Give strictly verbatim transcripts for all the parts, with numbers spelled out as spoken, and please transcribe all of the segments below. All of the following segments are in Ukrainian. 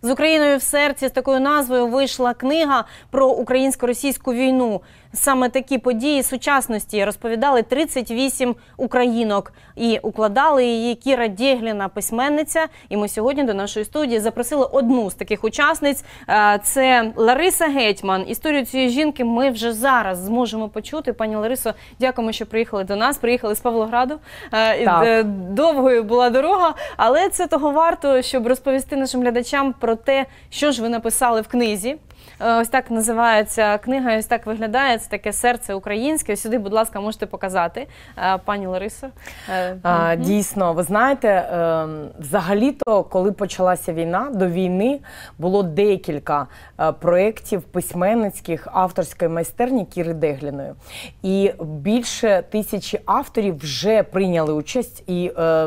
З Україною в серці, з такою назвою, вийшла книга про українсько-російську війну. Саме такі події сучасності розповідали тридцять вісім українок. І укладали її Кіра Дєгліна, письменниця. І ми сьогодні до нашої студії запросили одну з таких учасниць. Це Лариса Гетьман. Історію цієї жінки ми вже зараз зможемо почути. Пані Ларисо, дякуємо, що приїхали до нас. Приїхали з Павлограду. Так. Довгою була дорога, але це того варто, щоб розповісти нашим глядачам про те, що ж ви написали в книзі. Ось так називається книга, ось так виглядає, це таке серце українське. Ось сюди, будь ласка, можете показати, пані Ларисо. А, дійсно, ви знаєте, взагалі-то, коли почалася війна, до війни було декілька проєктів письменницьких авторської майстерні Кіри Дєгліної. І більше тисячі авторів вже прийняли участь і е,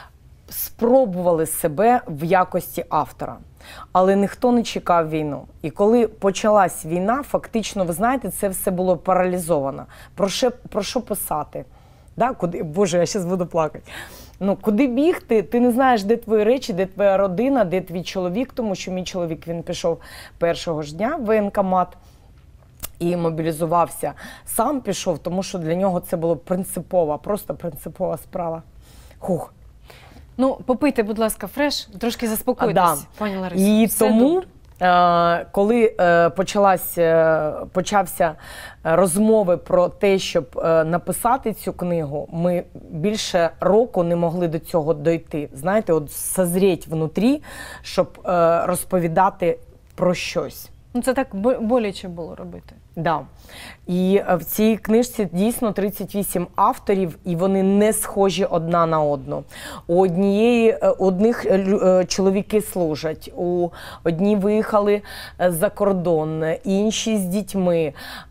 спробували себе в якості автора. Але ніхто не чекав війну. І коли почалась війна, фактично, ви знаєте, це все було паралізовано. Про що, про що писати? Да? Куди? Боже, я зараз буду плакати. Ну, куди бігти? Ти не знаєш, де твої речі, де твоя родина, де твій чоловік, тому що мій чоловік, він пішов першого ж дня в воєнкомат і мобілізувався. Сам пішов, тому що для нього це було принципова, просто принципова справа. Хух. Ну, попийте, будь ласка, фреш, трошки заспокойтесь, да. пані Ларисо. І все тому, добре. коли почалась, почався розмови про те, щоб написати цю книгу, ми більше року не могли до цього дойти. Знаєте, от созріть внутрі, щоб розповідати про щось. Ну, це так боляче було робити. Да. І в цій книжці дійсно тридцять вісім авторів, і вони не схожі одна на одну. У однієї, одних чоловіки служать, у одні виїхали за кордон, інші з дітьми,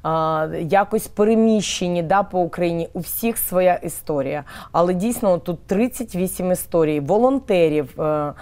якось переміщені, да, по Україні. У всіх своя історія. Але дійсно тут тридцять вісім історій волонтерів,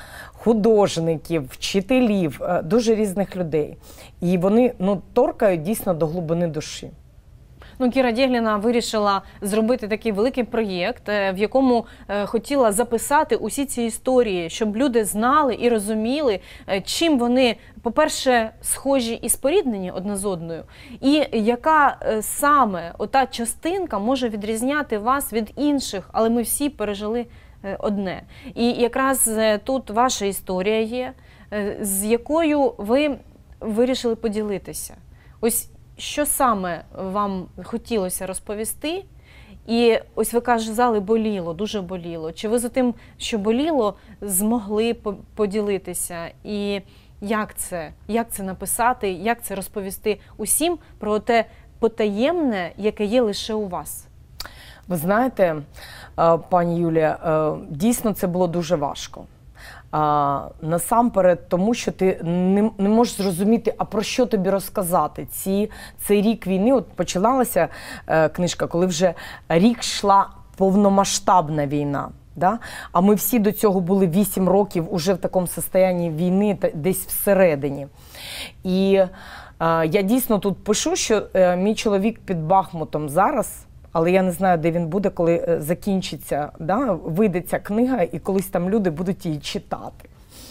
художників, вчителів, дуже різних людей. І вони, ну, торкають дійсно до глибини душі. Ну, Кіра Дєгліна вирішила зробити такий великий проєкт, в якому хотіла записати усі ці історії, щоб люди знали і розуміли, чим вони, по-перше, схожі і споріднені одна з одною, і яка саме ота частинка може відрізняти вас від інших, але ми всі пережили одне. І якраз тут ваша історія є, з якою ви вирішили поділитися. Ось що саме вам хотілося розповісти? І ось ви казали, боліло, дуже боліло. Чи ви за тим, що боліло, змогли поділитися? І як це? Як це написати? Як це розповісти усім про те потаємне, яке є лише у вас? Ви знаєте, пані Юлія, дійсно це було дуже важко. Насамперед, тому що ти не, не можеш зрозуміти, а про що тобі розказати. Ці, цей рік війни, от починалася е, книжка, коли вже рік йшла повномасштабна війна. Да? А ми всі до цього були вісім років уже в такому стані війни, десь всередині. І е, я дійсно тут пишу, що е, мій чоловік під Бахмутом зараз, але я не знаю, де він буде, коли закінчиться, да, вийде ця книга, і колись там люди будуть її читати.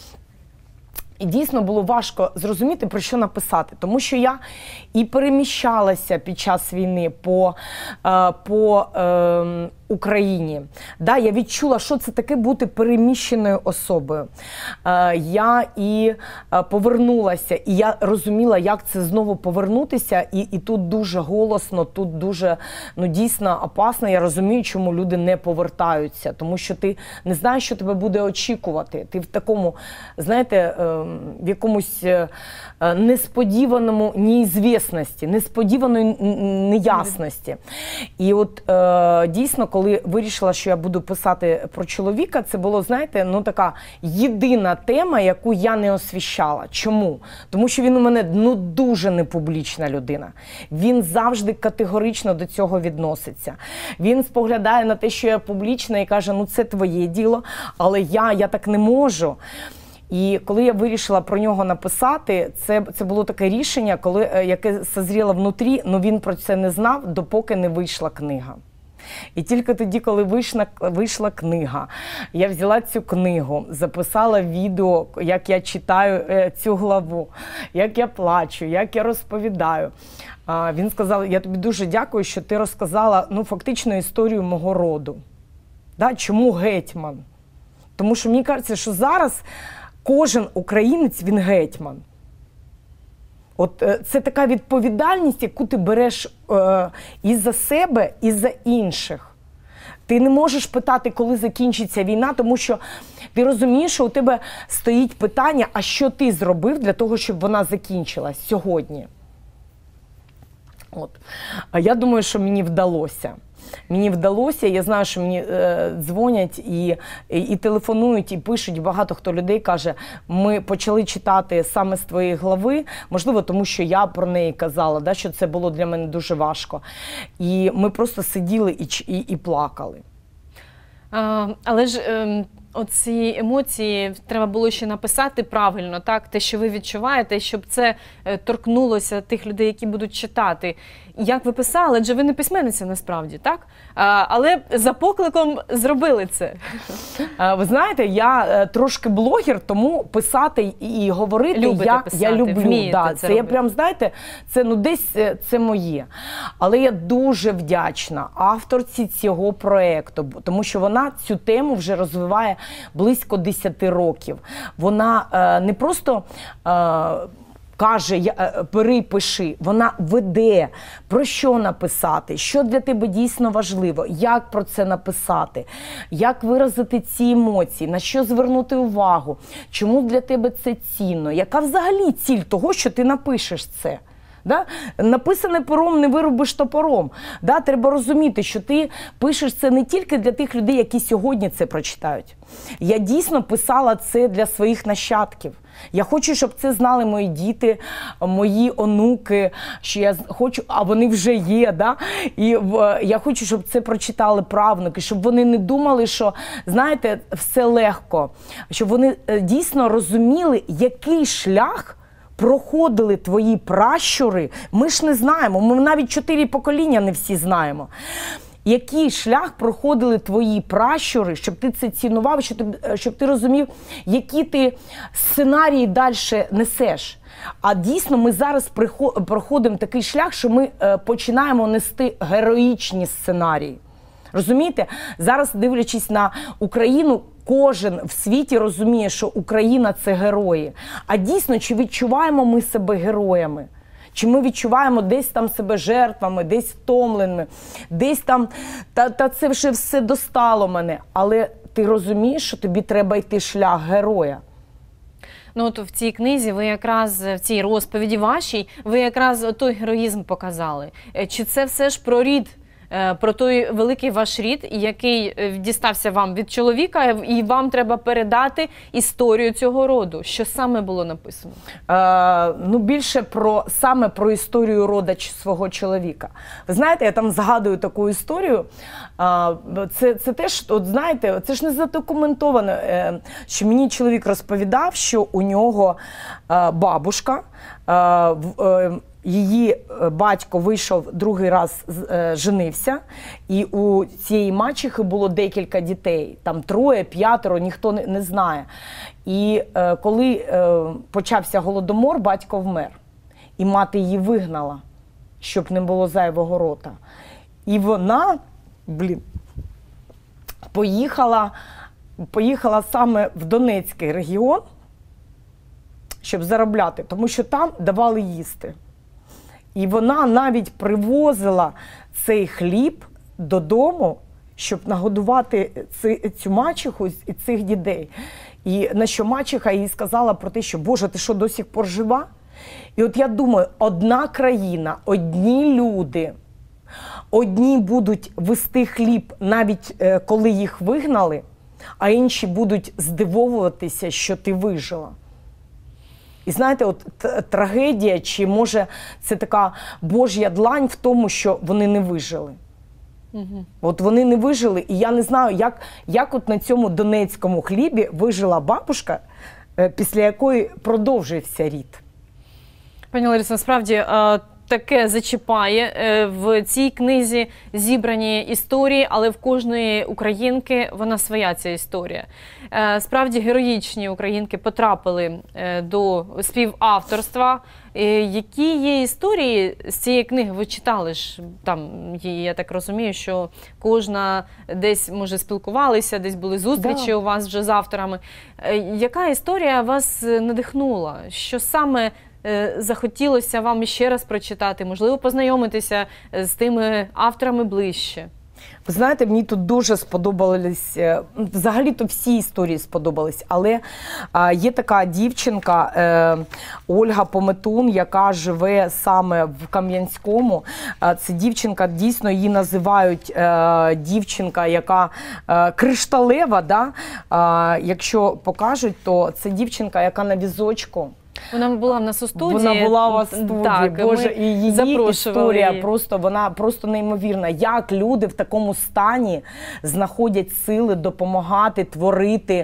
І дійсно було важко зрозуміти, про що написати. Тому що я і переміщалася під час війни по, по е, Україні. Да, я відчула, що це таке бути переміщеною особою. Е, я і повернулася, і я розуміла, як це знову повернутися. І, і тут дуже голосно, тут дуже, ну, дійсно опасно. Я розумію, чому люди не повертаються. Тому що ти не знаєш, що тебе буде очікувати. Ти в такому, знаєте, е, в якомусь несподіваному неізвісності, несподіваної неясності. І от е, дійсно, коли вирішила, що я буду писати про чоловіка, це було, знаєте, ну така єдина тема, яку я не освіщала. Чому? Тому що він у мене, ну, дуже непублічна людина. Він завжди категорично до цього відноситься. Він споглядає на те, що я публічна, і каже, ну це твоє діло, але я, я так не можу. І коли я вирішила про нього написати, це, це було таке рішення, коли, яке созріло внутрі, але він про це не знав, допоки не вийшла книга. І тільки тоді, коли вийшла, вийшла книга, я взяла цю книгу, записала відео, як я читаю е, цю главу, як я плачу, як я розповідаю. А, він сказав, я тобі дуже дякую, що ти розказала, ну, фактично історію мого роду. Да? Чому гетьман? Тому що мені кажеться, що зараз кожен українець, він гетьман. От е, це така відповідальність, яку ти береш е, і за себе, і за інших. Ти не можеш питати, коли закінчиться війна, тому що ти розумієш, що у тебе стоїть питання, а що ти зробив для того, щоб вона закінчилась сьогодні. От. А я думаю, що мені вдалося. Мені вдалося, я знаю, що мені е, дзвонять і, і, і телефонують, і пишуть, багато хто людей каже, ми почали читати саме з твоєї глави, можливо, тому що я про неї казала, да, що це було для мене дуже важко. І ми просто сиділи і, і, і плакали. А, але ж е, оці емоції треба було ще написати правильно, так? Те, що ви відчуваєте, щоб це е, торкнулося тих людей, які будуть читати. Як ви писали, адже ви не письменниця насправді, так? А, але за покликом зробили це. А, ви знаєте, я е, трошки блогер, тому писати і говорити Любите я, писати, я люблю. Да, це це робити. я прям, знаєте, це ну десь е, це моє. Але я дуже вдячна авторці цього проєкту, тому що вона цю тему вже розвиває близько десяти років. Вона е, не просто е, каже, я, бери, пиши, вона веде, про що написати, що для тебе дійсно важливо, як про це написати, як виразити ці емоції, на що звернути увагу, чому для тебе це цінно, яка взагалі ціль того, що ти напишеш це. Да? Написане пером не вирубиш топором. Да? Треба розуміти, що ти пишеш це не тільки для тих людей, які сьогодні це прочитають. Я дійсно писала це для своїх нащадків. Я хочу, щоб це знали мої діти, мої онуки, що я хочу, а вони вже є. Да? І в, я хочу, щоб це прочитали правнуки, щоб вони не думали, що, знаєте, все легко. Щоб вони дійсно розуміли, який шлях проходили твої пращури. Ми ж не знаємо, ми навіть чотири покоління не всі знаємо. Який шлях проходили твої пращури, щоб ти це цінував, щоб ти, щоб ти розумів, які ти сценарії далі несеш. А дійсно ми зараз проходимо такий шлях, що ми починаємо нести героїчні сценарії. Розумієте? Зараз, дивлячись на Україну, кожен в світі розуміє, що Україна – це герої. А дійсно, чи відчуваємо ми себе героями? Чи ми відчуваємо десь там себе жертвами, десь втомленими, десь там, та, та це вже все достало мене. Але ти розумієш, що тобі треба йти шлях героя. Ну от в цій книзі ви якраз, в цій розповіді вашій, ви якраз той героїзм показали. Чи це все ж про рід? Про той великий ваш рід, який дістався вам від чоловіка, і вам треба передати історію цього роду. Що саме було написано? Е, ну, більше про, саме про історію рода свого чоловіка. Ви знаєте, я там згадую таку історію. Е, це, це теж, от знаєте, це ж не задокументовано, е, що мені чоловік розповідав, що у нього е, бабушка, е, е, її батько вийшов другий раз, е, женився, і у цієї мачехи було декілька дітей, там троє, п'ятеро, ніхто не, не знає. І е, коли е, почався голодомор, батько вмер. І мати її вигнала, щоб не було зайвого рота. І вона, блін, поїхала, поїхала саме в Донецький регіон, щоб заробляти, тому що там давали їсти. І вона навіть привозила цей хліб додому, щоб нагодувати цю мачеху і цих дітей. І на що мачеха їй сказала про те, що «Боже, ти що, до сих пор жива?» І от я думаю, одна країна, одні люди, одні будуть вести хліб навіть коли їх вигнали, а інші будуть здивовуватися, що ти вижила. І знаєте, от трагедія, чи може це така Божя длань в тому, що вони не вижили. Угу. От вони не вижили, і я не знаю, як, як от на цьому донецькому хлібі вижила бабушка, після якої продовжився рід. Пані Ларисо, насправді таке зачіпає. Е, В цій книзі зібрані історії, але в кожної українки вона своя ця історія. Е, Справді героїчні українки потрапили е, до співавторства. Е, Які є історії з цієї книги? Ви читали ж, там, є, я так розумію, що кожна десь, може, спілкувалися, десь були зустрічі Да. у вас вже з авторами. Е, Яка історія вас надихнула? Що саме е, захотілося вам ще раз прочитати? Можливо, познайомитися з тими авторами ближче? Ви знаєте, мені тут дуже сподобались, е, взагалі-то всі історії сподобались, але е, є така дівчинка е, Ольга Пометун, яка живе саме в Кам'янському. Е, це дівчинка, дійсно її називають е, дівчинка, яка е, кришталева, да? Е, якщо покажуть, то це дівчинка, яка на візочку. Вона була в нас у студії. Вона була у вас в студії, Так, Боже, ми і її запрошували історія її. просто, вона просто неймовірна. Як люди в такому стані знаходять сили допомагати, творити,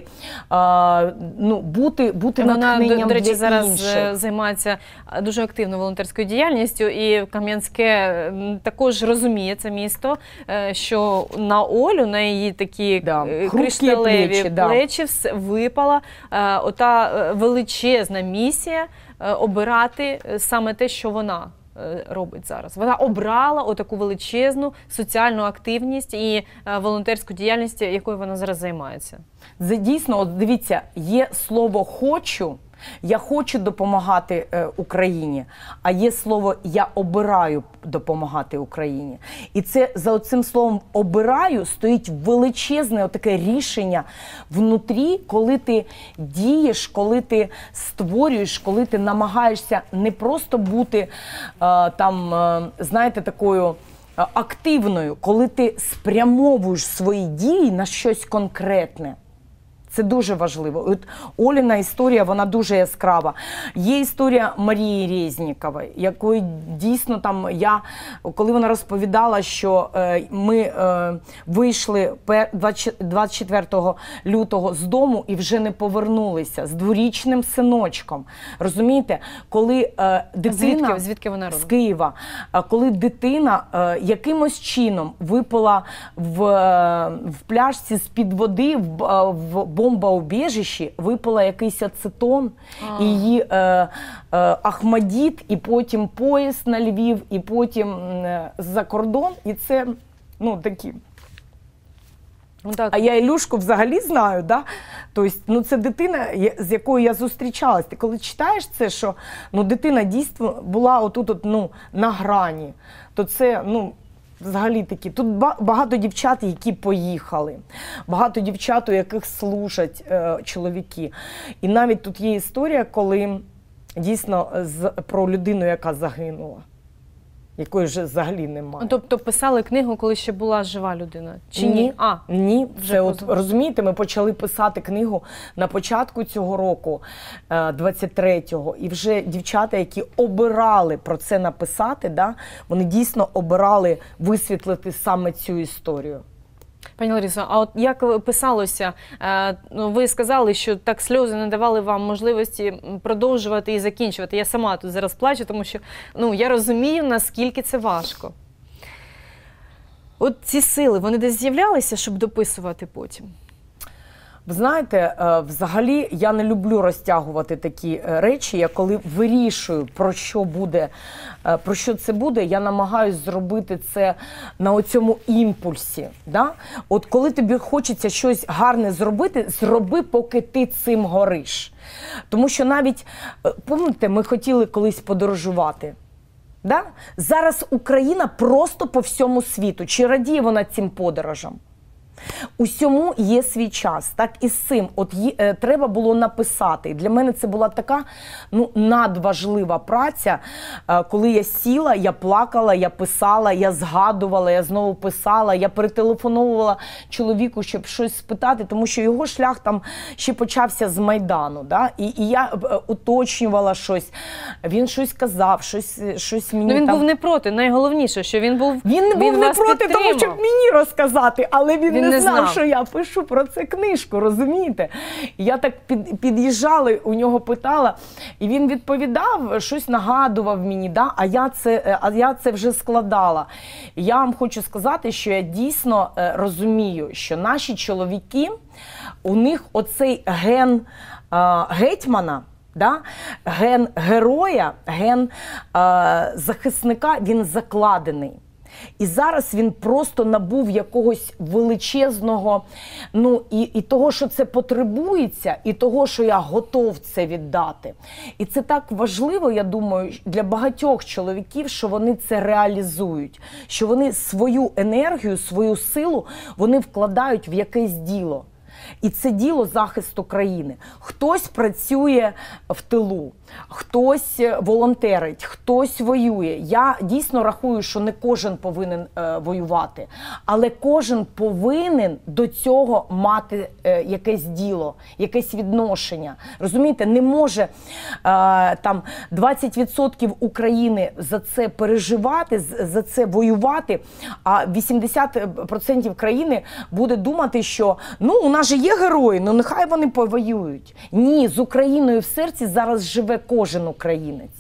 е, ну, бути, бути Вона, натхненням до, до речі, для зараз інших. е, займається дуже активно волонтерською діяльністю, і Кам'янське м, також розуміє це місто, е, що на Олю, на її такі Да, е, хрупкі кришталеві плечі, да. плечі вс- випала е, ота е, величезна місія е, обирати е, саме те, що вона е, робить зараз. Вона обрала отаку величезну соціальну активність і е, волонтерську діяльність, якою вона зараз займається. Це дійсно, от дивіться, є слово «хочу», я хочу допомагати е, Україні, а є слово «я обираю допомагати Україні». І це за цим словом «обираю» стоїть величезне таке рішення внутрі, коли ти дієш, коли ти створюєш, коли ти намагаєшся не просто бути е, там, е, знаєте, такою е, активною, коли ти спрямовуєш свої дії на щось конкретне. Це дуже важливо. От Оліна історія, вона дуже яскрава. Є історія Марії Резнікової, якої дійсно там я, коли вона розповідала, що е, ми е, вийшли двадцять четвертого лютого з дому і вже не повернулися з дворічним синочком. Розумієте? Коли е, дитина... Звідки, звідки вона родом? З Києва. А коли дитина е, якимось чином випала в, е, в пляшці з-під води в, е, в бомбоубіжищі, випала якийсь ацетон, А. і її е, е, Ахмадіт, і потім поїзд на Львів, і потім е, за кордон. І це, ну, такі... Ну, так. А я Ілюшку взагалі знаю, да? Тобто, ну, це дитина, з якою я зустрічалась. Ти коли читаєш це, що ну, дитина дійсно була отут, от, ну, на грані, то це, ну, взагалі такі. Тут багато дівчат, які поїхали, багато дівчат, у яких служать е, чоловіки. І навіть тут є історія, коли дійсно з, про людину, яка загинула, якої вже взагалі немає. Ну, тобто писали книгу, коли ще була жива людина? Чи ні? Ні, А, ні. вже Це от, просто. розумієте, ми почали писати книгу на початку цього року, двадцять третього, і вже дівчата, які обирали про це написати, да, вони дійсно обирали висвітлити саме цю історію. Пані Ларисо, а от як писалося? Е, ну, ви сказали, що так сльози не давали вам можливості продовжувати і закінчувати. Я сама тут зараз плачу, тому що ну, я розумію, наскільки це важко. От ці сили, вони десь з'являлися, щоб дописувати потім? Ви знаєте, взагалі я не люблю розтягувати такі речі. Я коли вирішую, про що буде, про що це буде, я намагаюся зробити це на оцьому імпульсі. Да? От коли тобі хочеться щось гарне зробити, зроби, поки ти цим гориш. Тому що навіть, пам'ятаєте, ми хотіли колись подорожувати. Да? Зараз Україна просто по всьому світу. Чи радіє вона цим подорожам? Усьому є свій час, так і з цим. От є, е, треба було написати. І для мене це була така ну, надважлива праця, е, коли я сіла, я плакала, я писала, я згадувала, я знову писала, я перетелефоновувала чоловіку, щоб щось спитати, тому що його шлях там ще почався з Майдану. Да? І, і я е, уточнювала щось, він щось казав, щось, щось мені Ну, він там... був не проти, найголовніше, що він був Він не був він не вас проти того, підтримав. щоб мені розказати, але він, Він не не не знав, знав. що я пишу про це книжку, розумієте? І я так під, під'їжджала, у нього питала, і він відповідав, щось нагадував мені, да? а, я це, а я це вже складала. І я вам хочу сказати, що я дійсно е, розумію, що наші чоловіки, у них оцей ген е, гетьмана, да? Ген героя, ген е, захисника, він закладений. І зараз він просто набув якогось величезного, ну і, і того, що це потребується, і того, що я готов це віддати. І це так важливо, я думаю, для багатьох чоловіків, що вони це реалізують, що вони свою енергію, свою силу, вони вкладають в якесь діло. І це діло захисту країни. Хтось працює в тилу, хтось волонтерить, хтось воює. Я дійсно рахую, що не кожен повинен е, воювати, але кожен повинен до цього мати е, якесь діло, якесь відношення. Розумієте, не може е, там двадцять відсотків України за це переживати, за це воювати, а вісімдесят відсотків країни буде думати, що ну, у нас же є герої, ну нехай вони повоюють. Ні, з Україною в серці зараз живе кожен українець.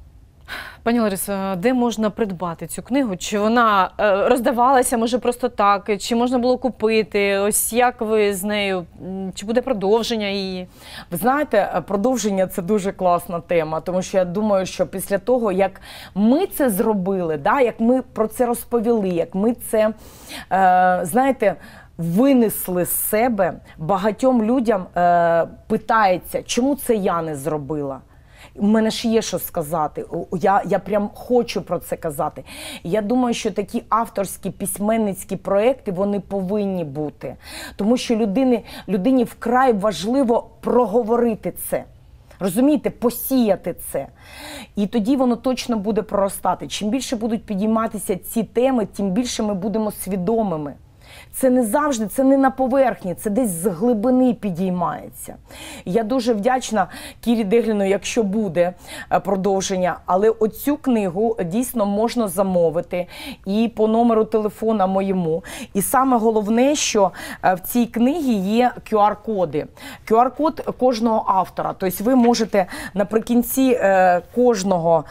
Пані Ларисо, де можна придбати цю книгу? Чи вона е, роздавалася, може, просто так? Чи можна було купити? Ось як ви з нею? Чи буде продовження її? Ви знаєте, продовження – це дуже класна тема, тому що я думаю, що після того, як ми це зробили, да, як ми про це розповіли, як ми це, е, знаєте, винесли з себе, багатьом людям е, питається, чому це я не зробила? У мене ж є що сказати, я, я прям хочу про це казати. Я думаю, що такі авторські, письменницькі проекти, вони повинні бути. Тому що людині, людині вкрай важливо проговорити це. Розумієте, посіяти це. І тоді воно точно буде проростати. Чим більше будуть підійматися ці теми, тим більше ми будемо свідомими. Це не завжди, це не на поверхні, це десь з глибини підіймається. Я дуже вдячна Кірі Дегліну, якщо буде продовження, але оцю книгу дійсно можна замовити і по номеру телефона моєму. І саме головне, що в цій книгі є ку ар-коди. ку ар-код кожного автора. Тобто ви можете наприкінці кожного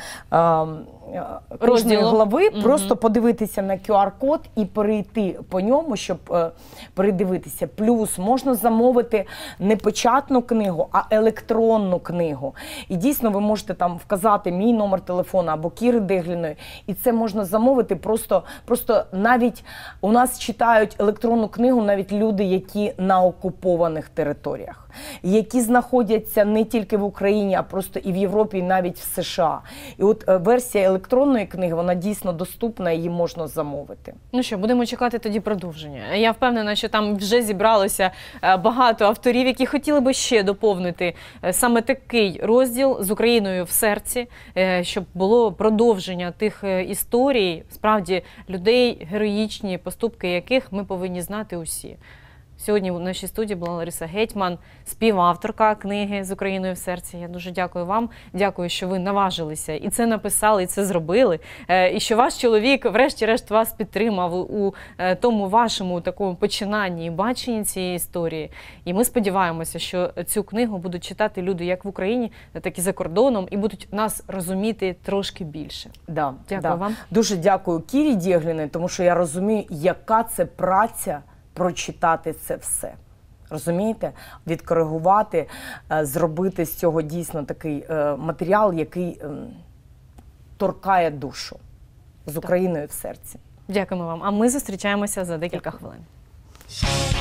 кожної глави угу. просто подивитися на ку ар-код і перейти по ньому, щоб е, передивитися. Плюс можна замовити не печатну книгу, а електронну книгу. І дійсно ви можете там вказати мій номер телефону або Кіри Дегліної, і це можна замовити просто, просто навіть у нас читають електронну книгу навіть люди, які на окупованих територіях, які знаходяться не тільки в Україні, а просто і в Європі, і навіть в США. І от е, версія електронної книги, вона дійсно доступна, її можна замовити. Ну що, будемо чекати тоді продовження. Я впевнена, що там вже зібралося багато авторів, які хотіли би ще доповнити саме такий розділ з Україною в серці, щоб було продовження тих історій, справді, людей, героїчні поступки яких ми повинні знати усі. Сьогодні в нашій студії була Лариса Гетьман, співавторка книги «З Україною в серці». Я дуже дякую вам. Дякую, що ви наважилися і це написали, і це зробили. І що ваш чоловік, врешті-решт, вас підтримав у тому вашому такому починанні і баченні цієї історії. І ми сподіваємося, що цю книгу будуть читати люди як в Україні, так і за кордоном, і будуть нас розуміти трошки більше. Да, дякую да. вам. Дуже дякую Кірі Дегліній, тому що я розумію, яка це праця прочитати це все. Розумієте? Відкоригувати, зробити з цього дійсно такий матеріал, який торкає душу. З Україною в серці. Дякуємо вам. А ми зустрічаємося за декілька хвилин.